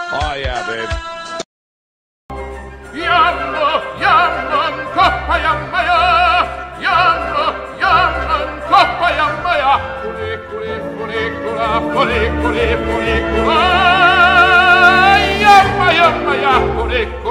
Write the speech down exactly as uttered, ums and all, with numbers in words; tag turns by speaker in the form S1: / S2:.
S1: Oh yeah, babe.
S2: Yamma, yamma, coppa yamma ya. Yamma, yamma, coppa yamma ya. Cule, cule, cule, cula, cule, cule, cule, cula. Yamma, yamma ya, cule, cule.